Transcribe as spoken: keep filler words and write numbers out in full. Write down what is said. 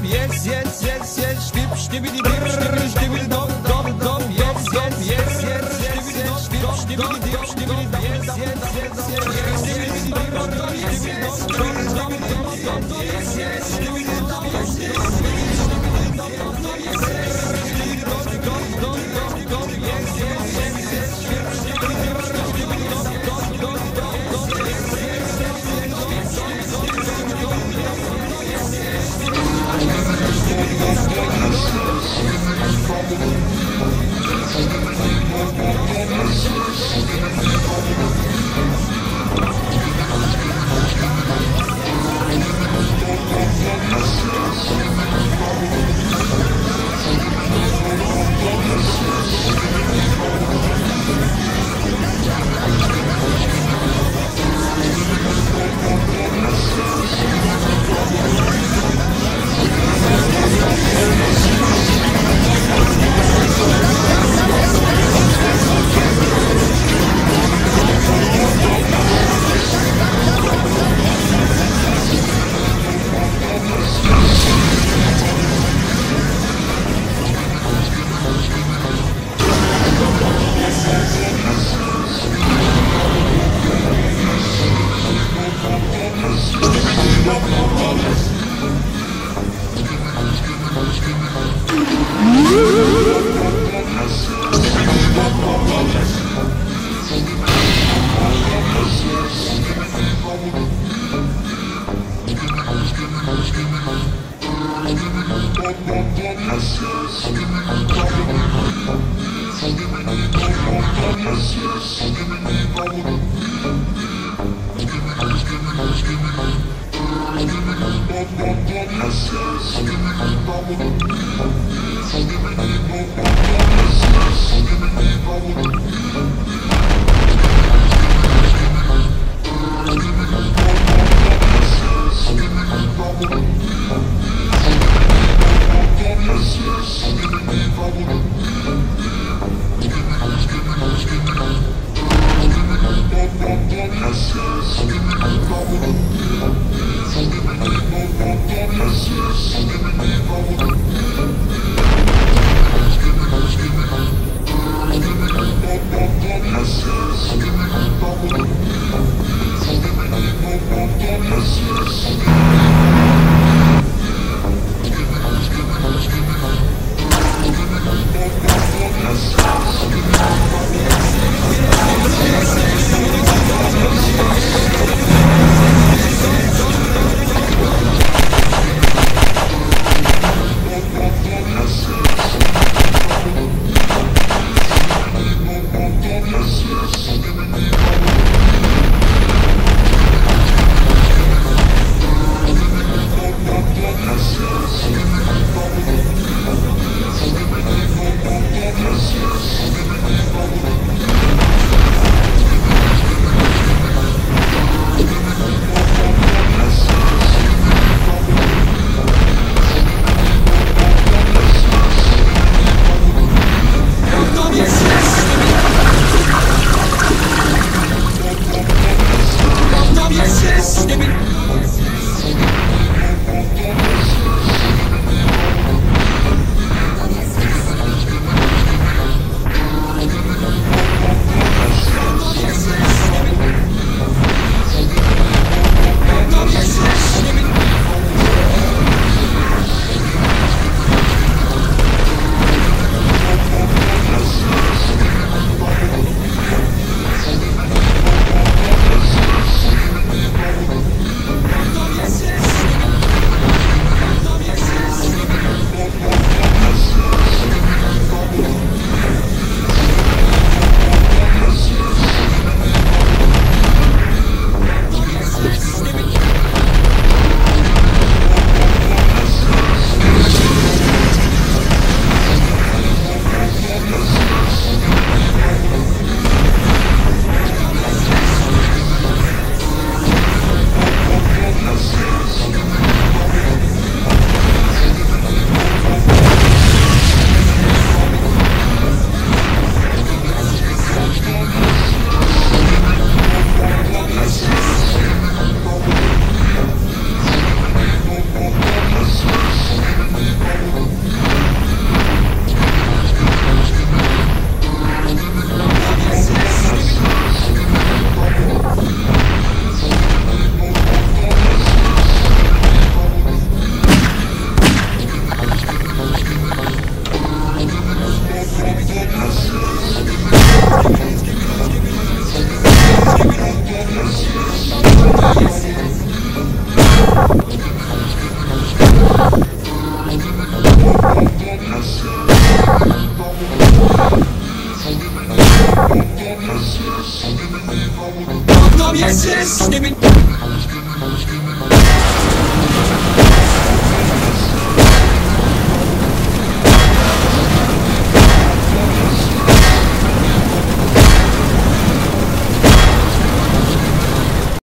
yes, yes, yes, yes, stipp, stibbidi, dip, stibbidi, stibbidi, dop, dop, dop, yes, yes, yes, yes, yes, yes, stipp, stibbidi, dip, stibbidi, yes, yes, yes, yes, stibbidi, dip, stibbidi, dop, dop, dop, dop, dop, yes, yes, stibbidi, dop, yes, yes, stibbidi, dop, dop, dop, yes, yes, stibbidi, dop, dop, dop, dop, dop, yes, yes, yes, yes, stipp, stibbidi, dip, stibbidi, dop, dop, dop, dop, dop, yes, yes, yes, yes, dum, yes, yes, shtibidi.